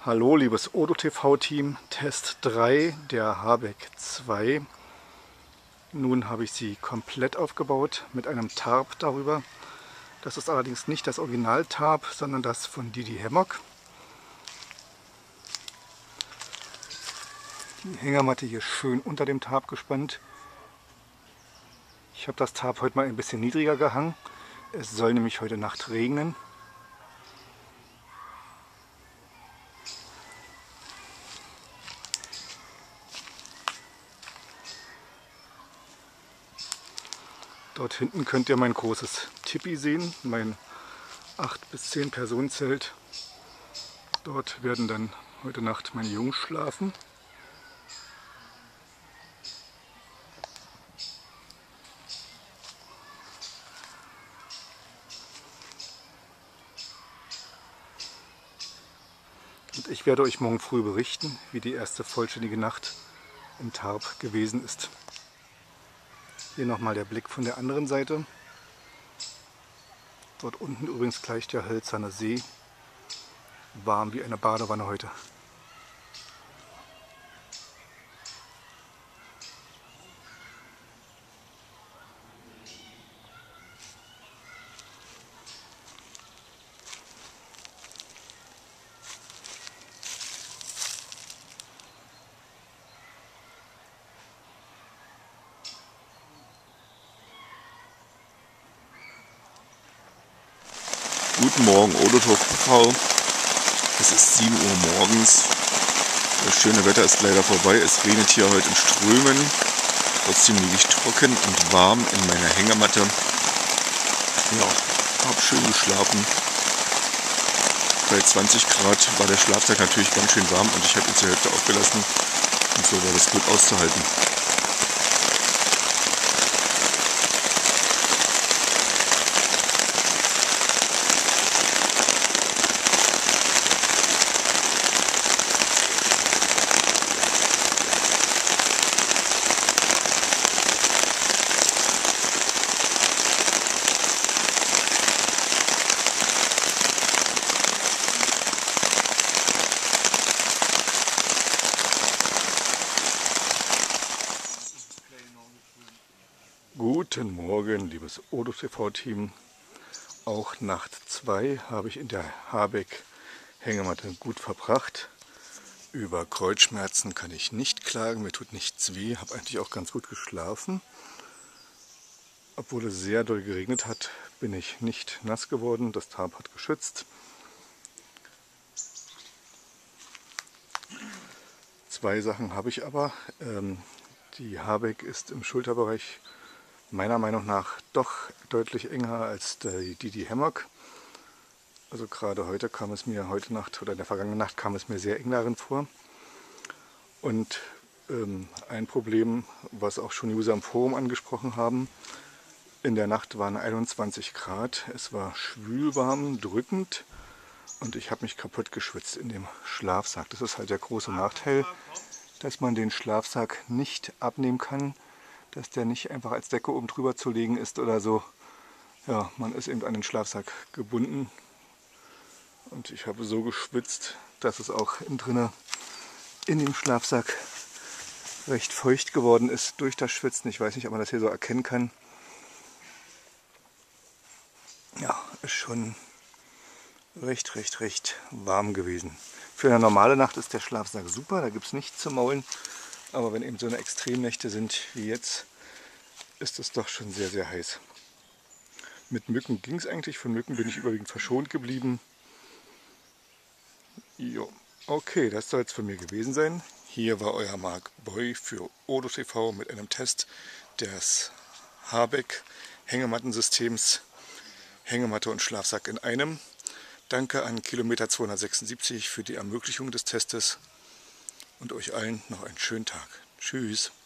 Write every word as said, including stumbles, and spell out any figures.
Hallo liebes Odo T V-Team, Test drei der Habeck zwei. Nun habe ich sie komplett aufgebaut mit einem Tarp darüber. Das ist allerdings nicht das Original-Tarp, sondern das von Didi Hammock. Die Hängematte hier schön unter dem Tarp gespannt. Ich habe das Tarp heute mal ein bisschen niedriger gehangen. Es soll nämlich heute Nacht regnen. Dort hinten könnt ihr mein großes Tipi sehen, mein acht bis zehn Personen Zelt. Dort werden dann heute Nacht meine Jungs schlafen. Und ich werde euch morgen früh berichten, wie die erste vollständige Nacht im Tarp gewesen ist. Hier nochmal der Blick von der anderen Seite. Dort unten übrigens gleich der hölzerne See. Warm wie eine Badewanne heute. Guten Morgen, Odo T V. Es ist sieben Uhr morgens. Das schöne Wetter ist leider vorbei. Es regnet hier heute in Strömen. Trotzdem liege ich trocken und warm in meiner Hängematte. Ja, habe schön geschlafen. Bei zwanzig Grad war der Schlafsack natürlich ganz schön warm und ich habe ihn zur Hälfte aufgelassen. Und so war das gut auszuhalten. Guten Morgen, liebes Odo T V-Team. Auch Nacht zwei habe ich in der Habeck Hängematte gut verbracht. Über Kreuzschmerzen kann ich nicht klagen, mir tut nichts weh, habe eigentlich auch ganz gut geschlafen. Obwohl es sehr doll geregnet hat, bin ich nicht nass geworden, das Tarp hat geschützt. Zwei Sachen habe ich aber. Ähm, die Habeck ist im Schulterbereich meiner Meinung nach doch deutlich enger als die Didi Hammock. Also gerade heute kam es mir, heute Nacht oder in der vergangenen Nacht kam es mir sehr eng darin vor. Und ähm, ein Problem, was auch schon User im Forum angesprochen haben, in der Nacht waren einundzwanzig Grad, es war schwülwarm, drückend und ich habe mich kaputt geschwitzt in dem Schlafsack. Das ist halt der große Nachteil, dass man den Schlafsack nicht abnehmen kann, dass der nicht einfach als Decke oben drüber zu legen ist oder so. Ja, man ist eben an den Schlafsack gebunden und ich habe so geschwitzt, dass es auch innen drinne in dem Schlafsack recht feucht geworden ist durch das Schwitzen. Ich weiß nicht, ob man das hier so erkennen kann. Ja, ist schon recht, recht, recht warm gewesen. Für eine normale Nacht ist der Schlafsack super, da gibt es nichts zu maulen. Aber wenn eben so eine Extremnächte sind wie jetzt, ist es doch schon sehr, sehr heiß. Mit Mücken ging es eigentlich, von Mücken bin ich überwiegend verschont geblieben. Jo, okay, das soll es von mir gewesen sein. Hier war euer Marc Boy für Odo T V mit einem Test des Habeck Hängematten-Systems. Hängematte und Schlafsack in einem. Danke an Kilometer zweihundertsechsundsiebzig für die Ermöglichung des Testes und euch allen noch einen schönen Tag. Tschüss.